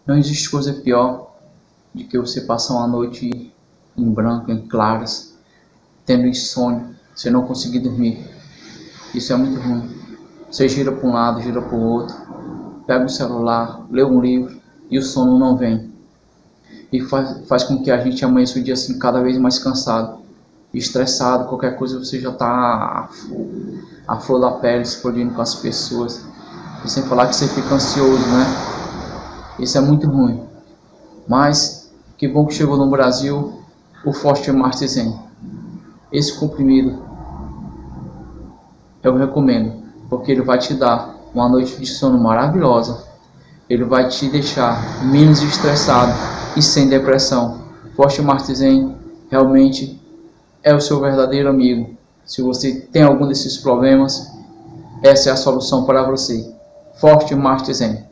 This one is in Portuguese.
Não existe coisa pior de que você passar uma noite em branco, em claras, tendo insônia, você não conseguir dormir. Isso é muito ruim. Você gira para um lado, gira para o outro, pega o celular, lê um livro e o sono não vem. E faz com que a gente amanheça o dia assim cada vez mais cansado, estressado, qualquer coisa você já está a flor da pele, explodindo com as pessoas. E sem falar que você fica ansioso, né? Isso é muito ruim. Mas que bom que chegou no Brasil o Forte Martizem. Esse comprimido eu recomendo, porque ele vai te dar uma noite de sono maravilhosa. Ele vai te deixar menos estressado e sem depressão. Forte Martizem realmente é o seu verdadeiro amigo. Se você tem algum desses problemas, essa é a solução para você. Forte Martizem.